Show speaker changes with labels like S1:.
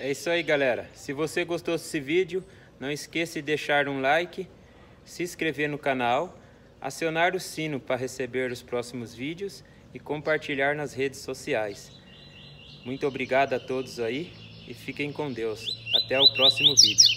S1: É isso aí, galera. Se você gostou desse vídeo, não esqueça de deixar um like, se inscrever no canal, acionar o sino para receber os próximos vídeos e compartilhar nas redes sociais. Muito obrigado a todos aí e fiquem com Deus. Até o próximo vídeo.